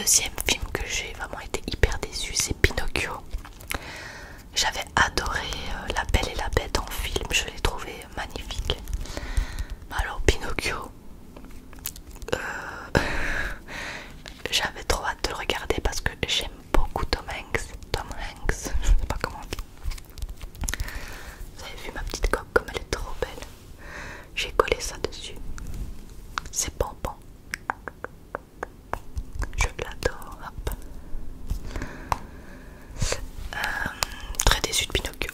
deuxième film que j'ai vraiment été hyper déçue, c'est Pinocchio. J'avais adoré La Belle et la Bête en film, je l'ai trouvé magnifique. Alors Pinocchio, j'avais trop hâte de le regarder parce que j'aime beaucoup Tom Hanks. Tom Hanks, je sais pas comment on dit. Vous avez vu ma petite coque comme elle est trop belle. J'ai collé ça dessus. C'est bonbon. Je l'adore. Hop. Très déçue de Pinocchio.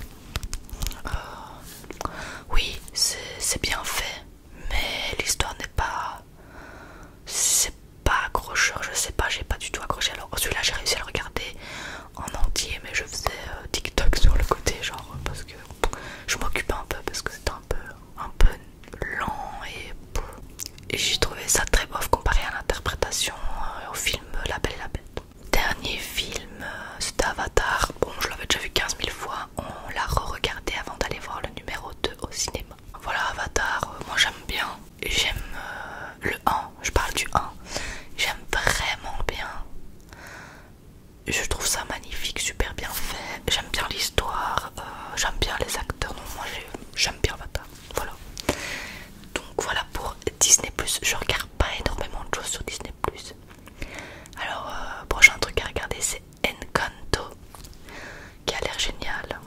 Oui, c'est bien fait, mais l'histoire n'est pas... C'est pas accrocheur, je sais pas, j'ai pas du tout accroché. Alors celui-là j'ai réussi à le regarder en entier, mais je faisais TikTok sur le côté, genre parce que je m'occupais un peu parce que c'était un peu lent et j'ai trouvé ça très bof comparé à l'interprétation au film La Belle et la Bête. Dernier film, c'était Avatar. Bon, je l'avais déjà vu 15 000 fois, on l'a re-regardé avant d'aller voir le numéro 2 au cinéma. Voilà, Avatar, moi j'aime bien. J'aime le 1, je parle du 1. J'aime vraiment bien. Je trouve ça magnifique, super bien fait. J'aime bien l'histoire, j'aime bien les acteurs. Non, moi j'aime bien Avatar. Voilà. Donc voilà pour Disney+. Je regarde pas énormément de choses sur Disney+. Alors, prochain truc à regarder, c'est Encanto, qui a l'air génial.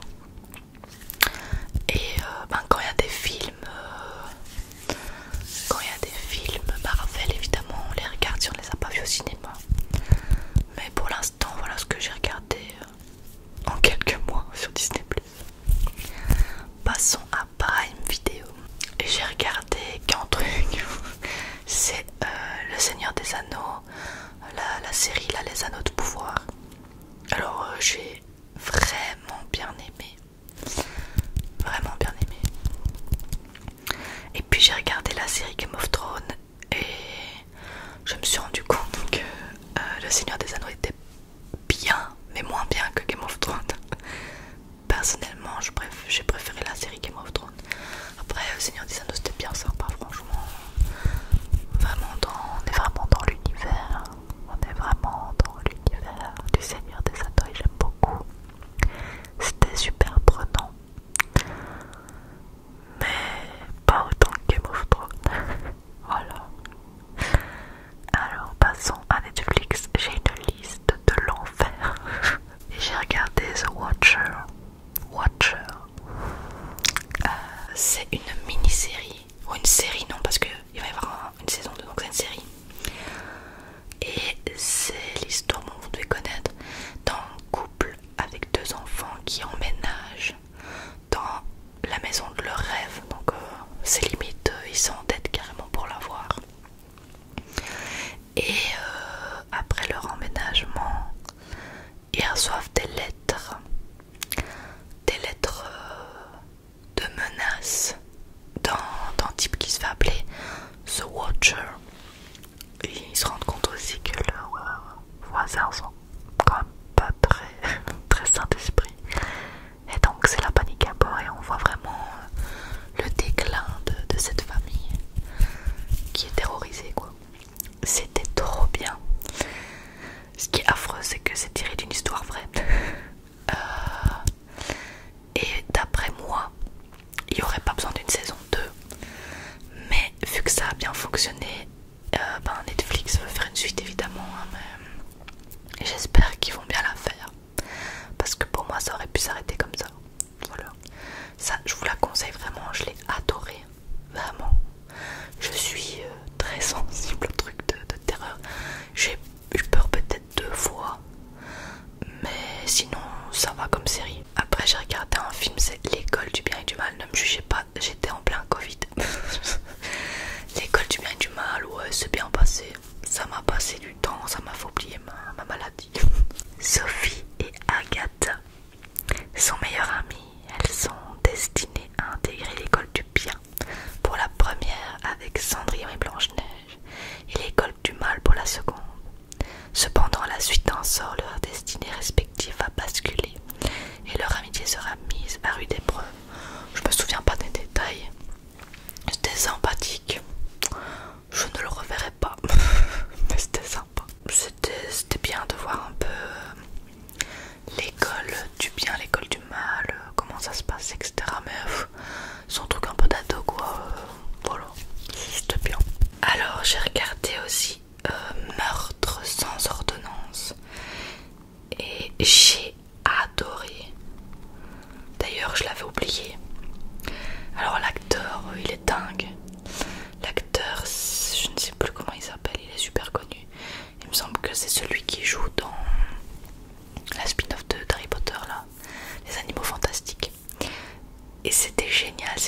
Et quand il y a des films, Marvel, évidemment, on les regarde si on les a pas vus au cinéma. Mais pour l'instant, voilà ce que j'ai regardé en quelques mois sur Disney+. Passons à Prime Video. J'ai regardé qu'un truc, c'est Le Seigneur des Anneaux, la série là, Les Anneaux de Pouvoir. Alors j'ai vraiment bien aimé. Vraiment bien aimé. Et puis j'ai regardé la série Game of Thrones et je me suis rendu compte que Le Seigneur des Anneaux était bien, mais moins bien que Game of Thrones. Personnellement, j'ai préféré la série Game of Thrones. Après, Le Seigneur des Anneaux c'était bien sympa, franchement. On est vraiment dans l'univers. On est vraiment dans l'univers du Seigneur des Anneaux et j'aime beaucoup. C'était super prenant. Mais pas autant que Game of Thrones. Voilà. Alors passons à Netflix. J'ai une liste de l'enfer. Et j'ai regardé The Watcher. C'est une mini-série. Ou une série, non, parce qu'il va y avoir une saison 2, donc c'est une série. Et c'est l'histoire, bon, vous devez connaître, d'un couple avec 2 enfants qui emménagent dans la maison de leur rêve. Donc c'est limite, ils s'endettent carrément pour l'avoir. Et après leur emménagement, ils reçoivent des lettres de menaces d'un type qui se fait appeler The Watcher. Et ils se rendent compte aussi que leurs voisins sont quand même pas très sains d'esprit. Et donc c'est la panique à bord et on voit vraiment le déclin de cette famille qui est terrorisée, quoi. C'était trop bien. Ce qui est affreux, c'est que c'est tiré d'une histoire vraie. Et d'après moi, il n'y aurait pas besoin d'une saison 2. Mais vu que ça a bien fonctionné, Netflix veut faire une suite évidemment. Mais j'espère qu'ils vont bien la faire. Parce que pour moi, ça aurait pu s'arrêter comme ça. Voilà. Ça, je vous la conseille vraiment. Je l'ai adoré. Vraiment. Je suis très sensible au truc de terreur. J'ai eu peur peut-être 2 fois. Mais sinon, ça va comme série. Après, j'ai regardé un film, c'est L'école du bien et du mal. Ne me jugez pas, j'étais en plein Covid. L'école du bien et du mal, ouais, c'est bien passé. Ça m'a passé du temps, ça m'a fait oublier ma maladie. Sophie et Agatha sont meilleures amies. Elles sont destinées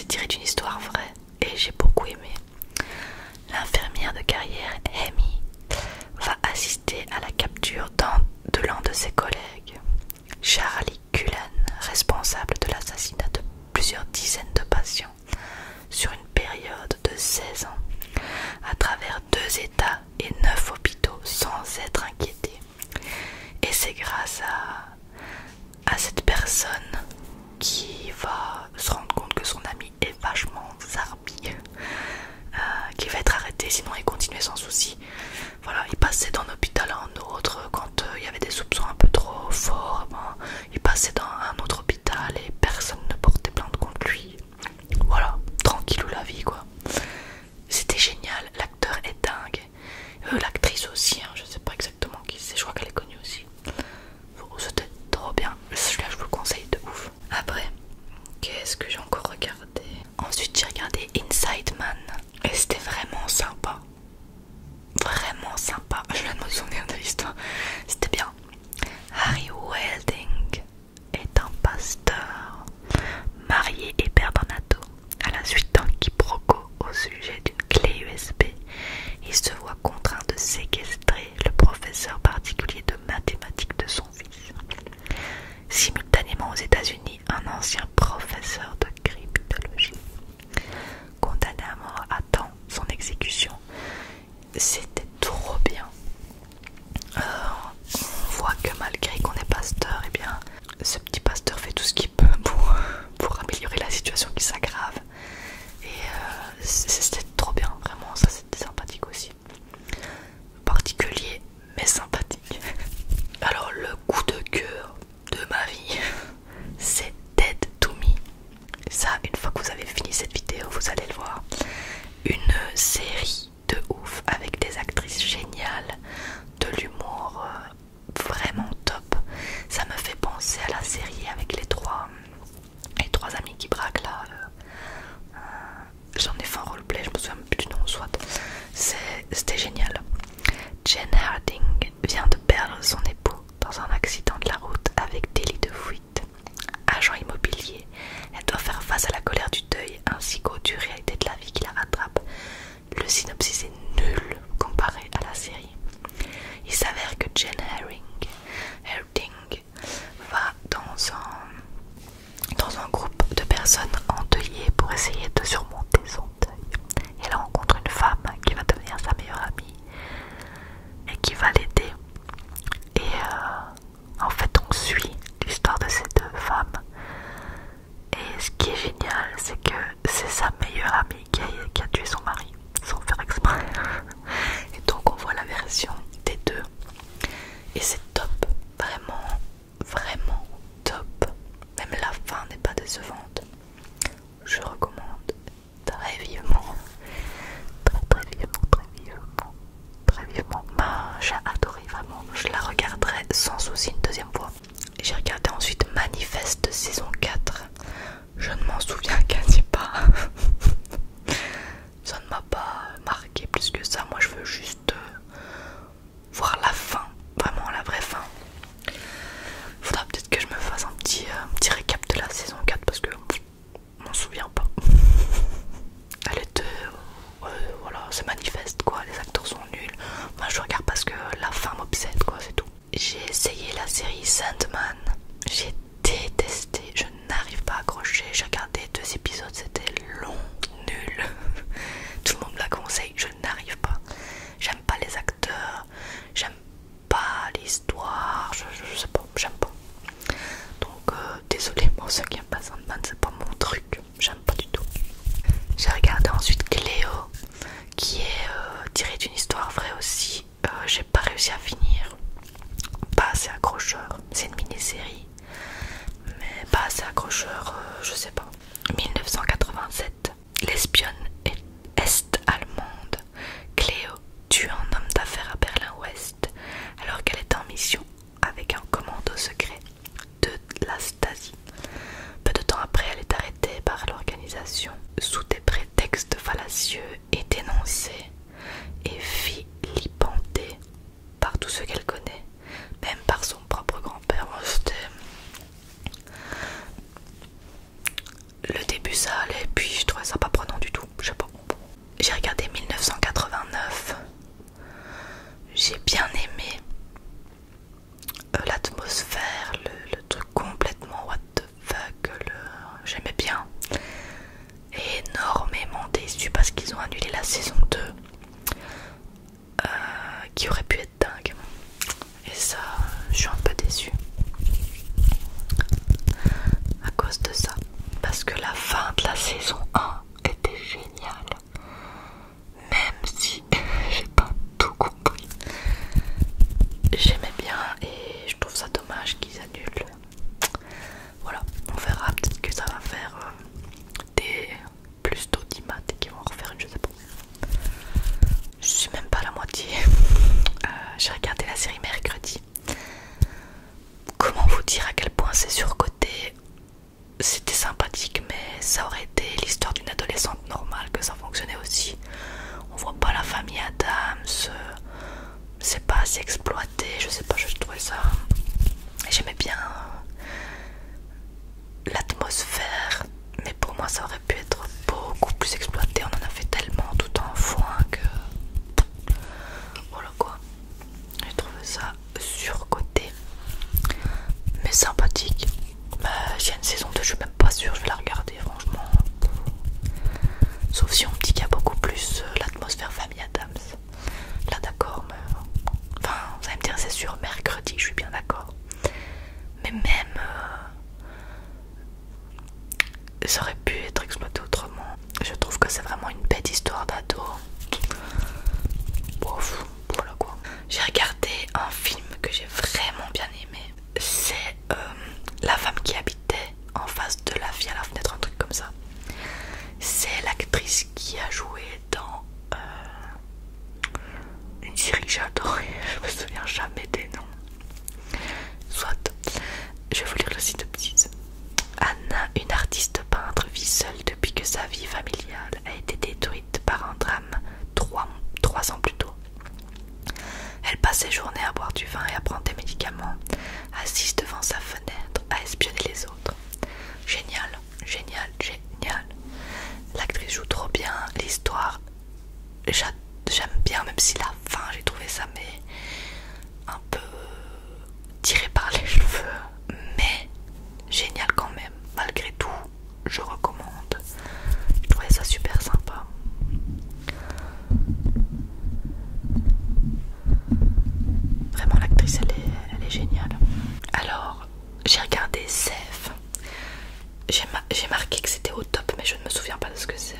c'est tiré d'une histoire vraie et j'ai beaucoup aimé. L'infirmière de carrière Amy va assister à la capture de l'un de ses collègues, Charlie Cullen, responsable de l'assassinat de plusieurs dizaines de patients sur une période de 16 ans, à travers 2 États et 9 hôpitaux sans être inquiété. Et c'est grâce à cette personne qui va se rendre compte que son ami est vachement zarbi, qui va être arrêté, sinon il continuait sans souci. Voilà, il passait d'un hôpital à un autre quand il y avait des soupçons un peu trop forts. Il passait dans un autre hôpital et personne ne portait plainte contre lui. Voilà, tranquillou la vie quoi. C'était génial, l'acteur est dingue. L'actrice aussi, hein, je sais pas exactement qui c'est, je crois qu'elle est connue aussi. C'était trop bien, celui-là je vous le conseille de ouf. Après, qu'est-ce que j'ai encore regardé? Ensuite j'ai regardé Inside Man et c'était vraiment sympa. Vraiment sympa, je viens de me souvenir de l'histoire. C'était bien. Harry Welding est un pasteur marié et père d'un ado. À la suite d'un quiproquo au sujet d'une clé USB, il se voit contraint de séquestrer le professeur particulier de mathématiques de son fils. Simultanément aux États-Unis, un ancien professeur de cryptologie, condamné à mort, attend son exécution. C'était trop bien. On voit que malgré qu'on est pasteur, eh bien, ce petit pasteur fait tout ce qu'il peut pour améliorer la situation qui s'aggrave. Et c'était trop bien, vraiment, ça c'était sympathique aussi. Particulier, mais sympathique. Alors le coup de cœur de ma vie, c'est Dead to Me. Ça, une fois que vous avez fini cette vidéo, vous allez le voir. Une série de ouf avec des actrices géniales, de l'humour vraiment top. Ça me fait penser à la série avec les trois amis qui braquent là. J'en ai fait un roleplay, je me souviens plus du nom, soit. C'était génial. Jen Harding vient de perdre son époux dans un accident de la route avec délit de fuite. Agent immobilier, elle doit faire face à la colère du deuil ainsi qu'aux dures réalités de la vie qui la rattrape. Le synopsis est nul comparé à la série. Il s'avère que Jen Harding va dans un groupe de personnes endeuillées pour essayer de surmonter son deuil. Elle rencontre une femme qui va devenir sa meilleure amie et qui va l'aider. Et en fait on suit l'histoire de ces 2 femmes. Et ce qui est génial, c'est que c'est sa meilleure amie qui a tué son mari sans faire exprès. Et donc on voit la version des 2. Et c'est top, vraiment, vraiment top. Même la fin n'est pas décevante. Je recommande très vivement. Très vivement, très vivement. Très vivement. J'ai adoré vraiment. Je la regarderai sans souci une 2e fois. J'ai regardé ensuite Manifeste saison 4. Je ne m'en souviens quasi pas. Ça ne m'a pas marqué plus que ça. Moi je veux juste voir la fin. Vraiment la vraie fin. Faudra peut-être que je me fasse un petit récap de la saison 4 parce que je m'en souviens pas. Elle était... voilà, c'est manifeste quoi, les acteurs sont nuls. Moi je regarde parce que la fin m'obsède quoi, c'est tout. J'ai essayé la série Sandman. J'ai détesté, je n'arrive pas à accrocher. J'ai regardé 2 la saison 2 qui aurait pu être dingue. Et ça, je suis un peu déçue à cause de ça. Parce que la fin de la saison 1 était géniale. Même si j'ai pas tout compris. J'aimais bien et je trouve ça dommage qu'ils annulent. Voilà, on verra, peut-être que ça va faire des plus d'audimat et qu'ils vont refaire une, je sais pas. Je suis même pas à la moitié. J'ai regardé la série mercredi. Comment vous dire à quel point c'est surcoté? C'était sympathique, mais ça aurait été l'histoire d'une adolescente normale que ça fonctionnait aussi. On voit pas la famille Adams, c'est pas assez exploité, je sais pas, je trouvais ça. J'aimais bien l'atmosphère, mais pour moi ça aurait pu être beaucoup plus exploité. On en a fait tellement tout en foin que voilà quoi. J'ai trouvé ça surcoté, mais sympathique. S'il y a une saison 2, je suis même pas sûre, je vais la regarder franchement. Sauf si on me dit qu'il y a beaucoup plus l'atmosphère famille Adams. Là d'accord, mais enfin vous allez me dire c'est sûr, mercredi, je suis bien d'accord. Mais même ça aurait pu être exploité autrement. Je trouve que c'est vraiment une bête histoire d'ado. Bof, voilà quoi. J'ai regardé un film que j'ai vraiment bien aimé. C'est La femme qui habitait en face de la vie à la fenêtre, un truc comme ça. C'est l'actrice qui a joué dans une série que j'ai adorée. Je me souviens jamais des noms. Soit, je vais vous lire le synopsis. Anna, une artiste peintre, vit seule depuis que sa vie familiale a été détruite par un drame 3 ans plus tôt. Elle passe ses journées à boire du vin et à prendre des médicaments, assise devant sa fenêtre à espionner les autres. Génial, génial, génial. L'actrice joue trop bien, l'histoire, j'aime bien, même si la fin, j'ai trouvé ça mais un peu tiré par les cheveux, mais génial quand même. Malgré tout, je recommande. Je trouvais ça super sympa. Vraiment, l'actrice, elle est géniale. Alors, j'ai regardé Sèvres. J'ai marqué que c'était au top, mais je ne me souviens pas de ce que c'est.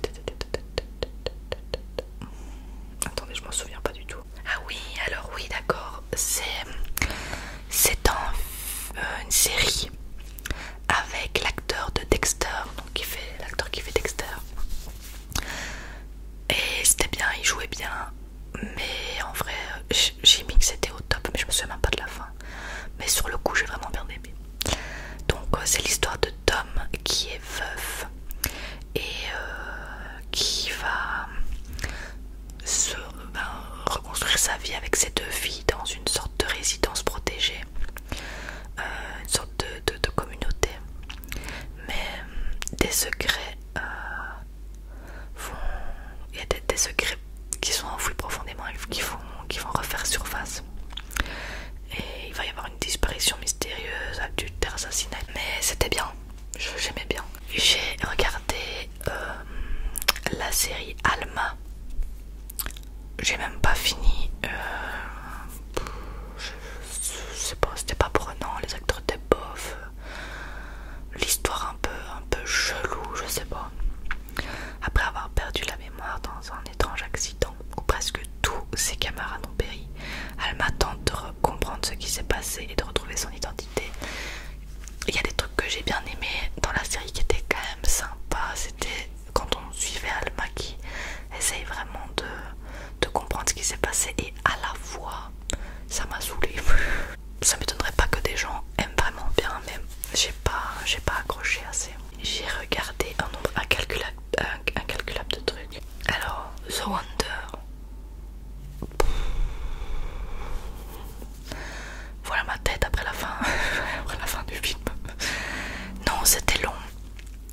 Attendez, je m'en souviens pas du tout. Ah oui, alors oui, d'accord. C'est une série avec l'acteur de Dexter, donc l'acteur qui fait Dexter. Et c'était bien, il jouait bien. Mais en vrai, j'ai mis que c'était au top, mais je me souviens même pas de la fin. Mais sur le coup, j'ai vraiment bien aimé. Donc c'est l'histoire de Tom qui est veuf et qui va reconstruire sa vie avec ses 2 filles dans une sorte de résidence protégée, une sorte de communauté. Mais des secrets il y a des secrets qui sont enfouis profondément et qui vont refaire surface. Et il va y avoir une disparition mystérieuse, adultère, assassinat. Mais c'était bien, j'aimais bien. J'ai regardé la série Alma. J'ai même pas fini. Je sais pas, c'était pas prenant, les acteurs étaient bof. L'histoire un peu chelou, je sais pas. Après avoir perdu la mémoire dans un étrange accident où presque tous ses camarades ont péri, Alma tente de comprendre ce qui s'est passé et de retrouver son identité. Il y a des trucs que j'ai bien aimés dans la série qui étaient quand même sympas. C'était quand on suivait Alma qui essaye vraiment de comprendre ce qui s'est passé, et à la fois ça m'a saoulée. Ça m'étonnerait pas que des gens aiment vraiment bien, mais j'ai pas accroché assez. J'ai regardé un nombre incalculable de trucs. Alors, The Wonder. Voilà ma tête après la fin, après la fin du film. Non, c'était long.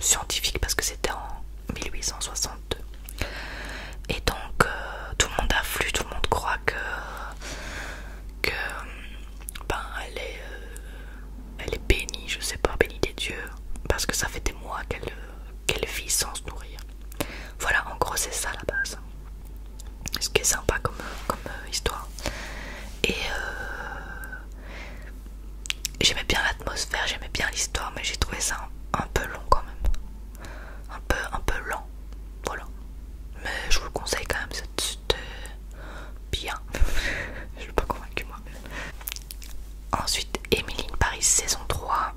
scientifique parce que c'était en 1862. Et donc tout le monde afflue, tout le monde croit que ben elle est bénie, je sais pas, bénie des dieux, parce que ça fait des mois qu'elle vit sans se nourrir. Voilà, en gros c'est ça la base. Ce qui est sympa comme histoire. Et j'aimais bien l'atmosphère, j'aimais bien l'histoire, mais j'ai trouvé ça un peu long quand même. Un peu lent. Voilà. Mais je vous le conseille quand même, c'était bien. Je suis pas convaincue moi-même. Ensuite, Emily in Paris saison 3.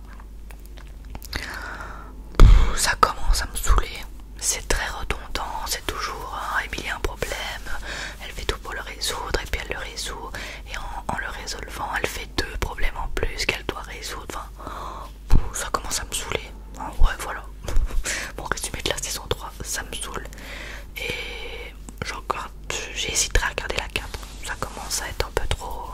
Ça commence à me saouler. C'est très redondant, c'est toujours Emily a un problème, elle fait tout pour le résoudre et puis elle le résout. Et en le résolvant, elle fait 2 problèmes en plus qu'elle doit résoudre. Enfin, ça commence à me saouler. Ouais, voilà. Bon, résumé de la saison 3, ça me saoule. Et j'hésiterai à regarder la 4. Ça commence à être un peu trop.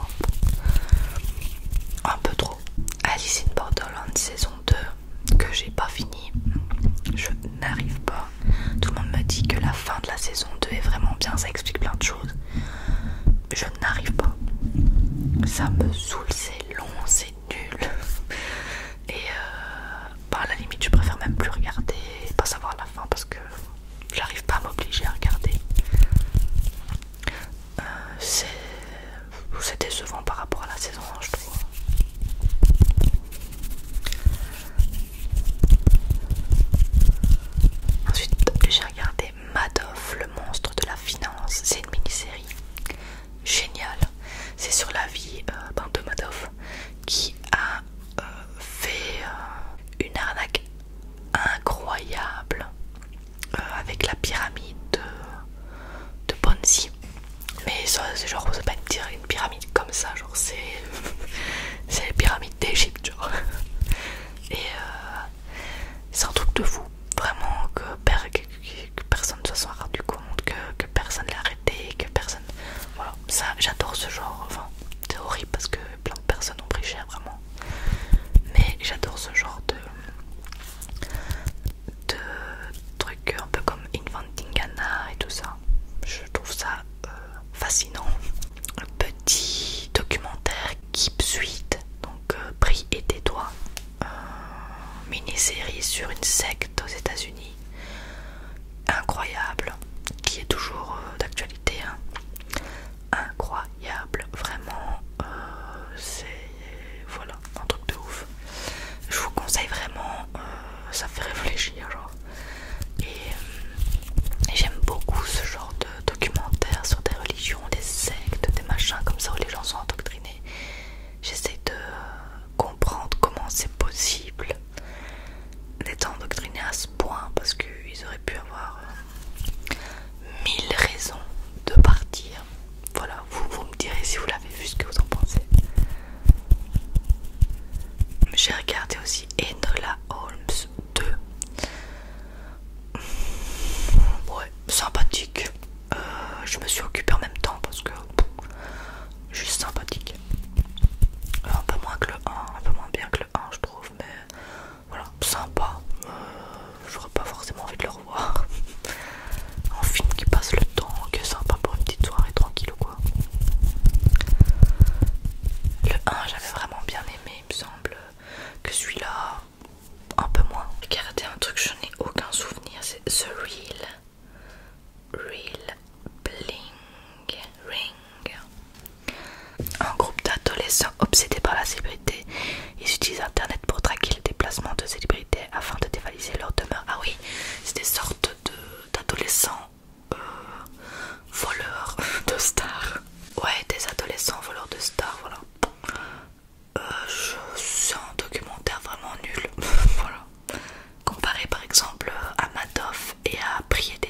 Un peu trop. Alice in Borderland saison 2, que j'ai pas fini. Je n'arrive pas. Tout le monde me dit que la fin de la saison 2 est vraiment bien, ça explique plein de choses. Je n'arrive pas. Ça me saoule, c'est long, c'est nul. Et à la limite, je préfère même plus regarder et pas savoir la fin parce que j'arrive pas à m'obliger à regarder. C'est décevant par rapport à la saison 1, je trouve. Ensuite, j'ai regardé Madoff, le monstre de la finance. C'est une mini-série géniale. C'est sur la vie de Madoff qui a fait une arnaque incroyable avec la pyramide de Ponzi. Mais ça, c'est genre, c'est pas une pyramide comme ça, genre c'est les pyramides d'Égypte, genre. Et c'est un truc de fou, vraiment, que personne ne se soit rendu compte, que personne l'a arrêté, que personne. Voilà, ça, j'adore ce genre. Enfin, c'est horrible parce que plein de personnes ont pris cher, vraiment. Mais j'adore ce genre de trucs un peu comme Inventing Anna et tout ça. Je trouve ça fascinant. Un petit documentaire Keep Sweet, donc Prie et tais-toi, mini-série sur une secte aux États-Unis, incroyable, qui est toujours d'actualité, hein. Incroyable, vraiment, c'est voilà, un truc de ouf. Je vous conseille vraiment, ça fait réfléchir, genre. Et j'aime beaucoup ce genre de documentaires sur des religions, des sectes, des machins comme ça où les gens sont endoctrinés. J'essaie de comprendre comment c'est possible d'être endoctriné à ce point, parce qu'ils auraient pu avoir 1000 raisons de partir. Voilà, vous me direz si vous l'avez vu, ce que vous en pensez. J'ai regardé aussi Enola Holmes 2. Ouais, sympathique. Je me suis occupée en même temps parce que juste sympathique. Un peu moins que le 1, un peu moins bien que le 1 je trouve, mais voilà, sympa. J'aurais pas forcément envie de le revoir. Un film qui passe le temps, qui est sympa pour une petite soirée tranquille ou quoi. Le 1 j'avais vraiment bien aimé, il me semble que celui-là un peu moins. Regardez un truc, je n'ai aucun souvenir, c'est The Real Bling Ring. Un groupe d'adolescents obsédés par la célébrité, ils utilisent internet pour traquer le déplacement de célébrités afin de dévaliser leur demeure. Ah oui, c'est des sortes d'adolescents voleurs de stars. Ouais, des adolescents voleurs de stars, voilà. C'est un documentaire vraiment nul. Voilà. Comparé par exemple à Madoff et à Prie et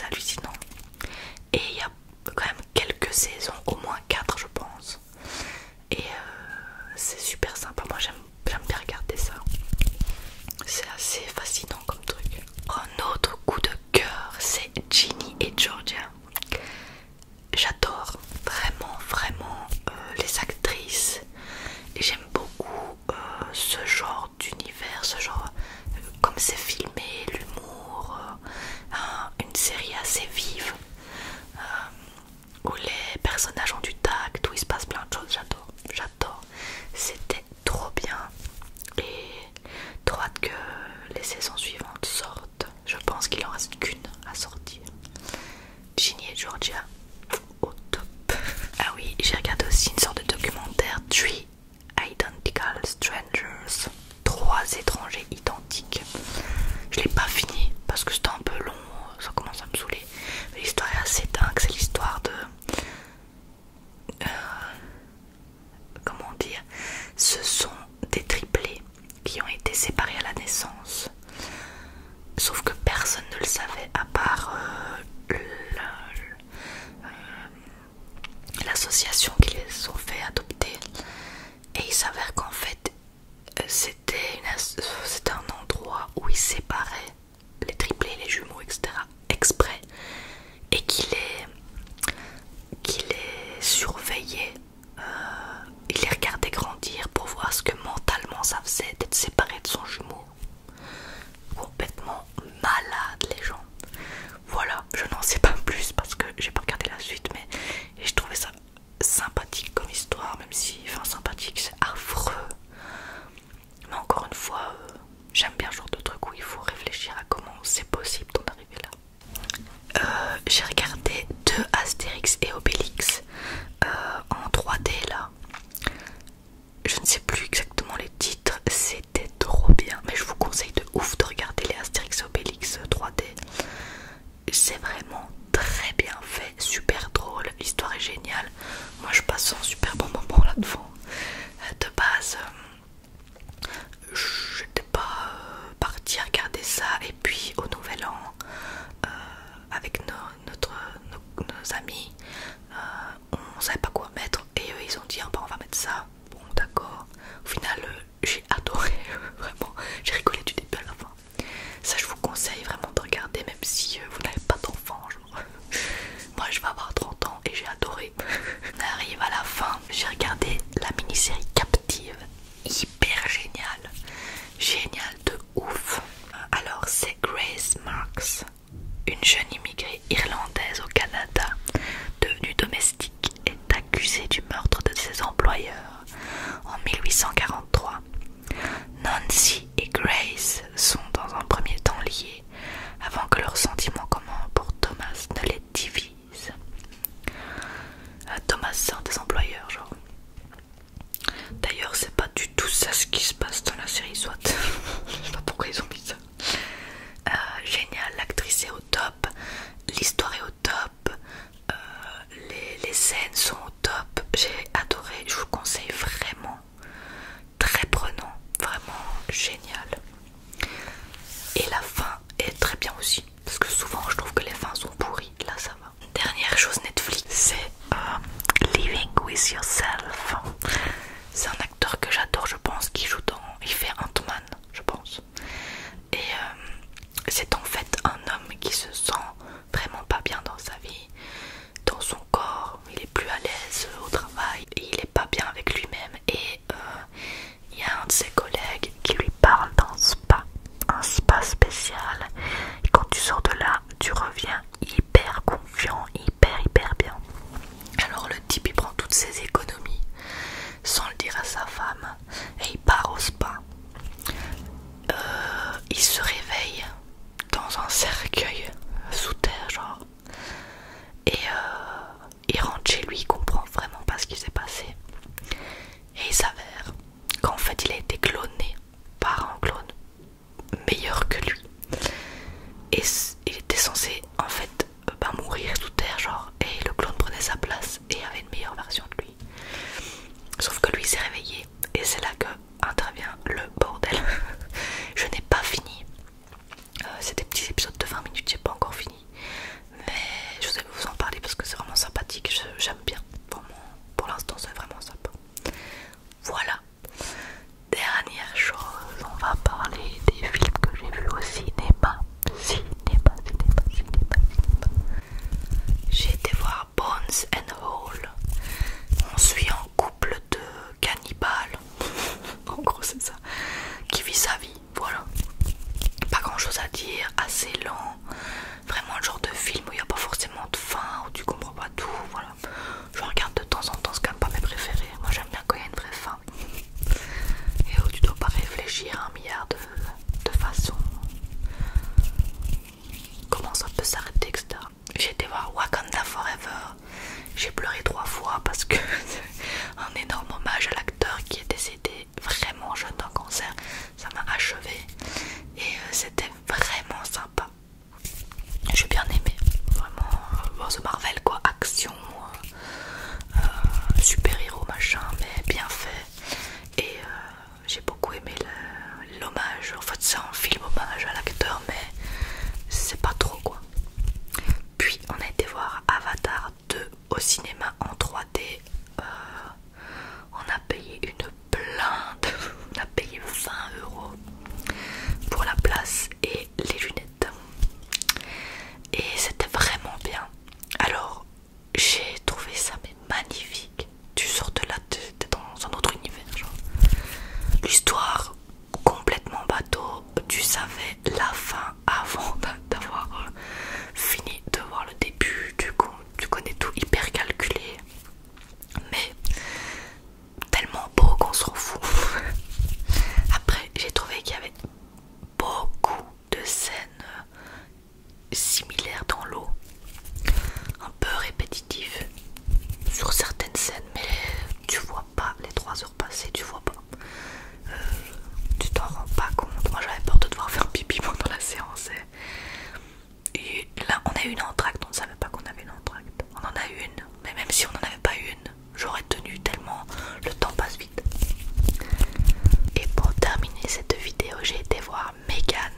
c'est hallucinant. Et il y a quand même quelques saisons, au moins 4 je pense. Et c'est super sympa, moi j'aime bien regarder ça. C'est assez fascinant comme truc. Un autre coup de cœur, c'est Ginny et Georgia. J'adore vraiment les actrices. Et j'aime beaucoup ce genre d'univers, ce genre, comme c'est filmé, l'humour, une série assez vive, où les personnages ont du tact, où il se passe plein de choses. J'adore. C'était trop bien. Et trop hâte que les saisons suivantes sortent. Je pense qu'il en reste qu'une à sortir. Ginny et Georgia, au top. Ah oui, j'ai regardé aussi une sorte de documentaire, Three Identical Strangers, 3 étrangers identiques. Je l'ai pas fini parce que c'était un peu long, ça commence à me saouler. Mais l'histoire est assez dingue, c'est l'histoire de... comment dire, ce sont des triplés qui ont été séparés à la naissance. Sauf que personne ne le savait à part l'association qui les ont fait adopter. Et il s'avère qu'en fait c'était un endroit où ils séparaient les triplés, les jumeaux, etc. exprès, et qui les surveillait. Il les regardait grandir pour voir ce que mentalement ça faisait d'être séparé de son jumeau. Complètement malade les gens. Voilà, je n'en sais pas plus parce que j'ai pas regardé la suite, mais je trouvais ça sympathique comme histoire, même si, enfin sympathique, c'est affreux. Mais encore une fois, j'aime bien ce genre de truc où il faut réfléchir à comment c'est possible d'en arriver là. J'ai regardé 2 Astérix et Obélix en 3D là. Je ne sais plus exactement les titres, c'était trop bien. Mais je vous conseille de ouf de regarder les Astérix et Obélix 3D. C'est vraiment très bien fait, super drôle, l'histoire est géniale. Moi je passe un super bon moment là-devant. De base, je n'étais pas partie regarder ça, et puis au Nouvel An, avec nos amis, on savait pas quoi mettre, et eux ils ont dit bah, on va mettre ça. Bon d'accord, au final j'ai adoré, vraiment, j'ai rigolé du début à la fin. Ça je vous conseille vraiment de regarder, même si vous n'avez pas d'enfant, genre. Moi je vais avoir 30 ans et j'ai adoré. On arrive à la fin, j'ai regardé la mini-série Captive, hyper géniale, géniale de ouf. Alors c'est Grace Marks, une jeune immigrée irlandaise au Canada, devenue domestique, est accusée du meurtre de ses employeurs en 1843. Nancy et Grace sont dans un premier temps liées avant que leurs sentiments communs pour Thomas ne les divisent. Thomas c'est un des employeurs, genre. D'ailleurs c'est pas du tout ça ce qui se passe dans la série, soit. Je sais pas pourquoi ils ont mis ça. Génial, l'actrice est au top, l'histoire est au top, les scènes sont au top, j'ai adoré, je vous conseille vraiment, très prenant, vraiment génial. Et la fin est très bien aussi, parce que souvent je trouve que les fins sont pourries, là ça va. Dernière chose Netflix, c'est Living with Yourself. C'est un acteur que j'adore, je pense, qui joue il fait Ant-Man, je pense. Et c'est en fait un homme qui se sent vraiment pas bien dans sa vie, dans son corps, il est plus à l'aise au travail, et il est pas bien avec lui-même, et il y a un de ses collègues qui lui parle d'un spa, un spa spécial, et quand tu sors de là, tu reviens hyper confiant, hyper bien. Alors le type il prend toutes ses économies sans le dire à sa femme et il part au spa. Il se réveille dans un cercueil sous assez lent, vraiment le genre de film où il n'y a pas forcément de fin, où tu comprends pas tout, voilà. Je regarde de temps en temps, c'est quand même pas mes préférés. Moi j'aime bien quand il y a une vraie fin et où tu dois pas réfléchir à un milliard de façons comment ça peut s'arrêter, etc. J'ai été voir Wakanda Forever, j'ai pleuré 3 fois parce que un énorme hommage à l'acteur qui est décédé vraiment jeune d'un cancer, ça m'a achevé et c'était vraiment sympa. J'ai bien aimé, vraiment, bon, The Marvel quoi, action, super héros machin, mais bien fait. Et j'ai beaucoup aimé l'hommage, en fait c'est un film hommage à l'acteur mais c'est pas trop quoi. Puis on a été voir Avatar 2 au cinéma en 3D. On a payé une blinde, on a payé 20 € pour la place et les lunettes. Et c'était vraiment bien. Alors j'ai trouvé ça mais magnifique. Tu sors de là, t'es dans un autre univers genre. L'histoire complètement bateau, tu savais la fin avant d'avoir fini de voir le début, tu connais tout hyper calculé, mais tellement beau qu'on s'en fout. Après j'ai trouvé qu'il y avait beaucoup de scènes similaires dans l'eau, un peu répétitives sur certaines scènes, mais tu vois pas les 3 heures passées, tu vois pas. Tu t'en rends pas compte. Moi j'avais peur de devoir faire pipi pendant la séance. Et là on a eu une entracte, on ne savait pas qu'on avait une entracte. On en a une, mais même si on n'en avait pas une, j'aurais tenu tellement le temps passe vite. Et pour terminer cette vidéo, j'ai été voir Megan.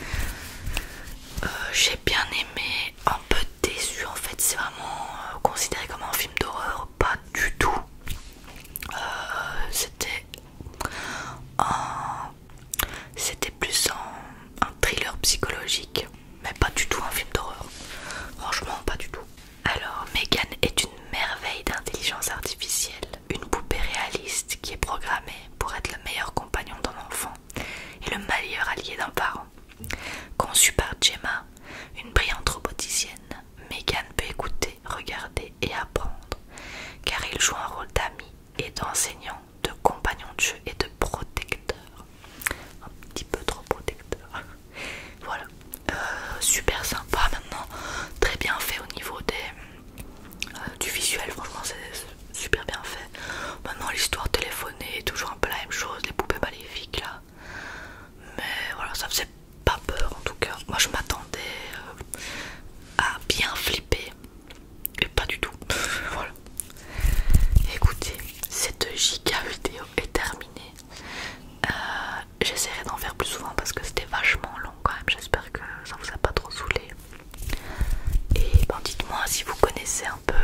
J'ai bien aimé, un peu déçu en fait, c'est vraiment considéré comme un film d'horreur, pas du tout. C'était plus un thriller psychologique, mais pas du tout un film d'horreur. Franchement, pas du tout. Alors, Megan est une merveille d'intelligence artificielle, une poupée réaliste qui est programmée pour être le meilleur compagnon d'un enfant et le meilleur allié d'un parent. Conçue par Gemma, une brillante roboticienne, Megan peut écouter, regarder et apprendre, car il joue un rôle d'ami et d'enseignant, de compagnon de jeu et de protecteur. Un petit peu trop protecteur. Voilà. Super sympa maintenant, très bien fait au niveau du visuel, franchement c'est super bien fait. Maintenant l'histoire téléphonée est toujours un peu la même chose, les poupées maléfiques là. Mais voilà, ça faisait pas peur en tout cas. Moi je m'attendais à bien flipper et pas du tout. Voilà. Écoutez, cette giga vidéo est terminée. J'essaierai d'en faire plus souvent parce que c'était vachement long quand même. J'espère que ça vous a pas trop saoulé. Et ben dites-moi si vous connaissez un peu